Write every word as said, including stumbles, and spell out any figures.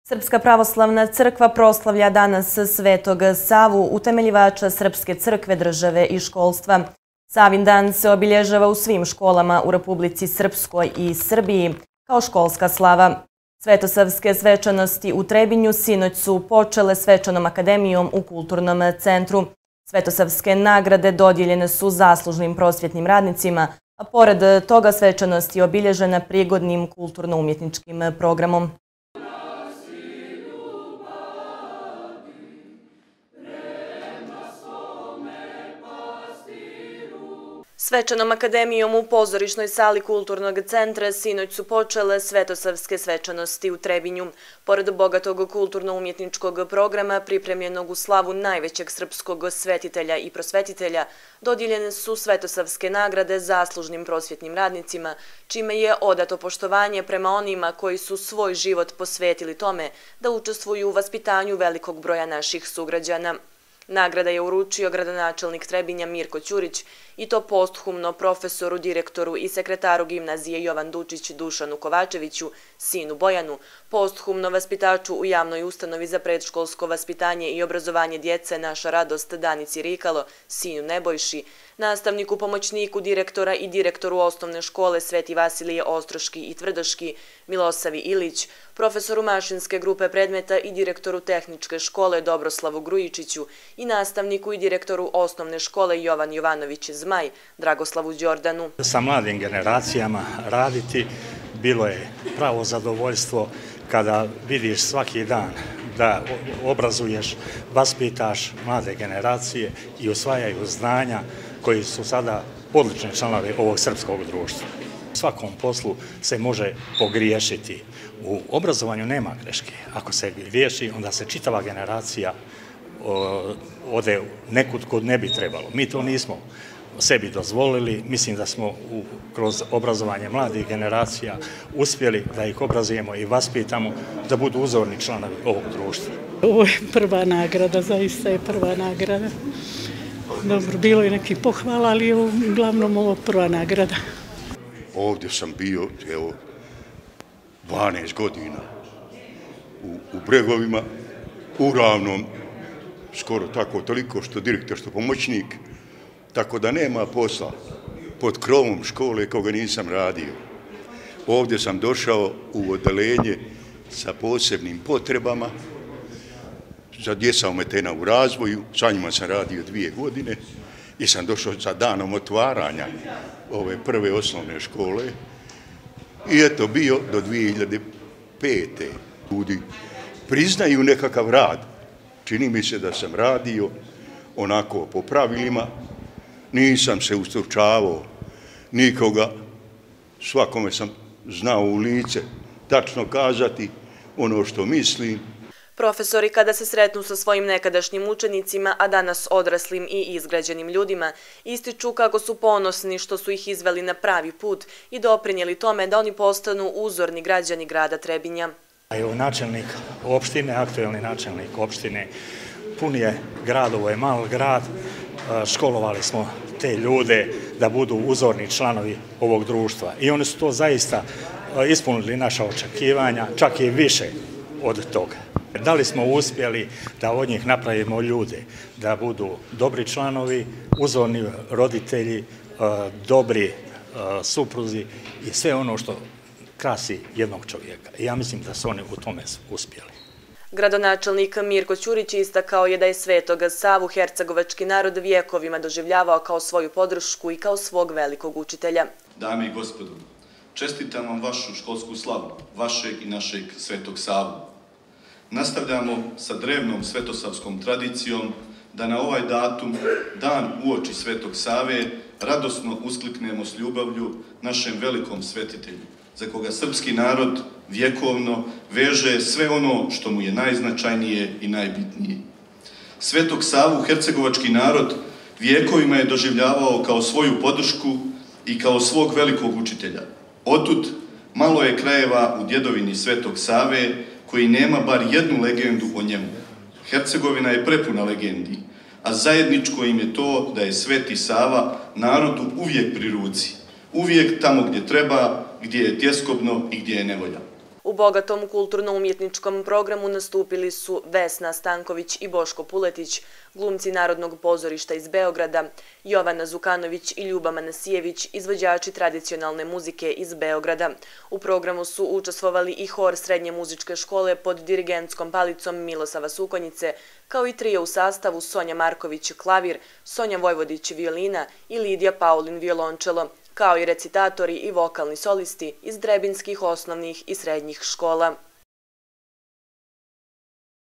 Srpska pravoslavna crkva proslavlja danas Svetog Savu, utemeljivača Srpske crkve, države i školstva. Savin dan se obilježava u svim školama u Republici Srpskoj i Srbiji kao školska slava. Svetosavske svečanosti u Trebinju sinoć su počele svečanom akademijom u Kulturnom centru. Svetosavske nagrade dodijeljene su zaslužnim prosvjetnim radnicima, a pored toga svečanost je obilježena prigodnim kulturno-umjetničkim programom. Svečanom akademijom u pozorišnoj sali Kulturnog centra sinoć su počele svetosavske svečanosti u Trebinju. Pored bogatog kulturno-umjetničkog programa pripremljenog u slavu najvećeg srpskog svetitelja i prosvetitelja, dodijeljene su svetosavske nagrade zaslužnim prosvjetnim radnicima, čime je odato poštovanje prema onima koji su svoj život posvetili tome da učestvuju u vaspitanju velikog broja naših sugrađana. Nagrada je uručio gradonačelnik Trebinja Mirko Ćurić i to posthumno profesoru, direktoru i sekretaru gimnazije Jovan Dučić Dušanu Kovačeviću, sinu Bojanu, posthumno vaspitaču u javnoj ustanovi za predškolsko vaspitanje i obrazovanje djece Naša radost Danici Rikalo, sinu Nebojši, nastavniku pomoćniku direktora i direktoru osnovne škole Sveti Vasilije Ostroški i Tvrdoški Milosavi Ilić, profesoru mašinske grupe predmeta i direktoru tehničke škole Dobroslavu Grujičiću i nastavniku i direktoru osnovne škole Jovan Jovanović Zmaj, Dragoslavu Đordanu. Sa mladim generacijama raditi bilo je pravo zadovoljstvo kada vidiš svaki dan da obrazuješ, vaspitaš mlade generacije i usvajaju znanja koji su sada odlični članovi ovog srpskog društva. U svakom poslu se može pogriješiti. U obrazovanju nema greške. Ako se griješi, onda se čitava generacija ode nekud kod ne bi trebalo. Mi to nismo sebi dozvolili. Mislim da smo kroz obrazovanje mladih generacija uspjeli da ih obrazujemo i vaspitamo da budu uzorni članovi ovog društva. Ovo je prva nagrada, zaista je prva nagrada. Dobro, bilo je neki pohvala, ali je uglavnom ovo prva nagrada. Ovdje sam bio, evo, dvanaest godina u, u Bregovima, u Ravnom, skoro tako toliko što direktor, što pomoćnik, tako da nema posla pod krovom škole koga nisam radio. Ovdje sam došao u odeljenje sa posebnim potrebama, za djeca ometena u razvoju, sa njima sam radio dvije godine i sam došao sa danom otvaranja ove prve osnovne škole i eto bio do dvije hiljade pete. Ljudi priznaju nekakav rad. Čini mi se da sam radio onako po pravilima, nisam se ustručavao nikoga, svakome sam znao u lice tačno kazati ono što mislim. Profesori kada se sretnu sa svojim nekadašnjim učenicima, a danas odraslim i izgrađenim ljudima, ističu kako su ponosni što su ih izveli na pravi put i doprinijeli tome da oni postanu uzorni građani grada Trebinja. Evo načelnik opštine, aktuelni načelnik opštine, pun je grad, ovo je mal grad, školovali smo te ljude da budu uzorni članovi ovog društva i oni su to zaista ispunili naša očekivanja, čak i više od toga. Da li smo uspjeli da od njih napravimo ljude, da budu dobri članovi, uzorni roditelji, dobri supruzi i sve ono što krasi jednog čovjeka. I ja mislim da su oni u tome uspjeli. Gradonačelnik Mirko Ćurić istakao je da je Svetog Savu hercegovački narod vijekovima doživljavao kao svoju podršku i kao svog velikog učitelja. Dame i gospodo, čestitam vam vašu školsku slavu, vašeg i našeg Svetog Savu. Nastavljamo sa drevnom svetosavskom tradicijom da na ovaj datum, dan uoči Svetog Save, radosno uskliknemo s ljubavlju našem velikom svetitelju, za koga srpski narod vjekovno veže sve ono što mu je najznačajnije i najbitnije. Svetog Savu hercegovački narod vijekovima je doživljavao kao svoju podršku i kao svog velikog učitelja. Otud malo je krajeva u djedovini Svetog Save koji nema bar jednu legendu o njemu. Hercegovina je prepuna legendi, a zajedničko im je to da je Sveti Sava narodu uvijek pri ruci, uvijek tamo gdje treba, gdje je tjeskobno i gdje je nevolja. U bogatom kulturno-umjetničkom programu nastupili su Vesna Stanković i Boško Puletić, glumci Narodnog pozorišta iz Beograda, Jovana Zukanović i Ljuba Manasijević, izvođači tradicionalne muzike iz Beograda. U programu su učestvovali i hor Srednje muzičke škole pod dirigentskom palicom Milosava Sukonjice, kao i trio u sastavu Sonja Marković klavir, Sonja Vojvodić violina i Lidija Paulin violončelo, kao i recitatori i vokalni solisti iz drebinskih osnovnih i srednjih škola.